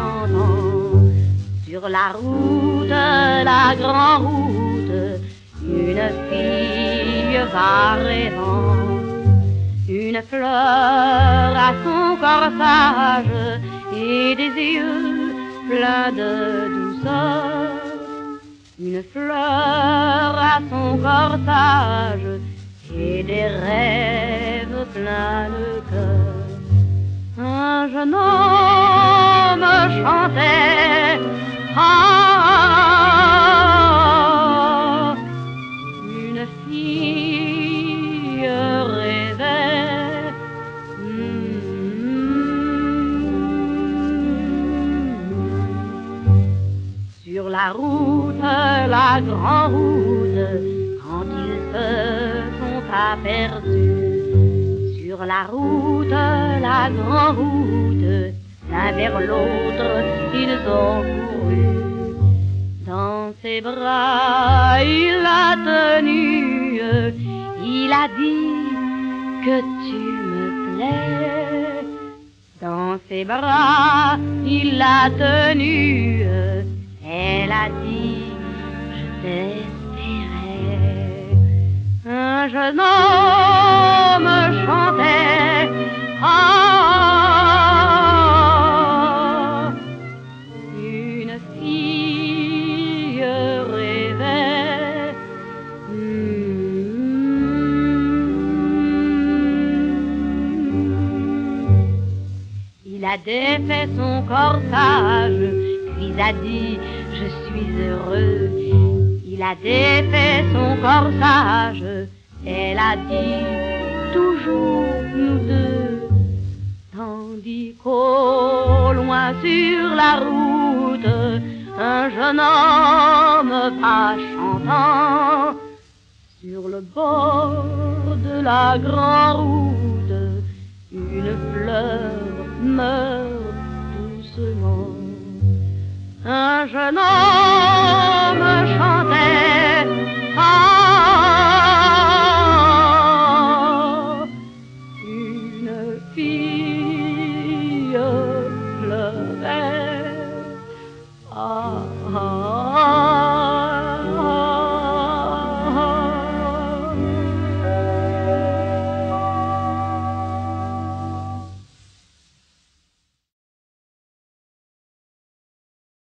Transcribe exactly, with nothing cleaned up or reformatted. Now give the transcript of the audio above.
chantant. Sur la route, la grande route, une fille va rêvant. Une fleur à son corsage et des yeux pleins de douceur. Une fleur à son corsage et des rêves pleins de cœur. Un jeune homme chantait, ah, une fille rêvait. Sur la route, la grande route, quand ils se sont aperdus. Sur la route, la grande route, l'un vers l'autre, ils ont couru. Dans ses bras, il l'a tenue, il a dit que tu me plais. Dans ses bras, il l'a tenue, elle a dit je t'espérais. Un jeune homme chantait, ah, une fille rêvait. Il a défait son corsage, puis a dit je suis heureux. Il a défait son corsage, elle a dit toujours nous deux. Tandis qu'au loin sur la route, un jeune homme va chantant. Sur le bord de la grande route, une fleur meurt doucement. Un jeune homme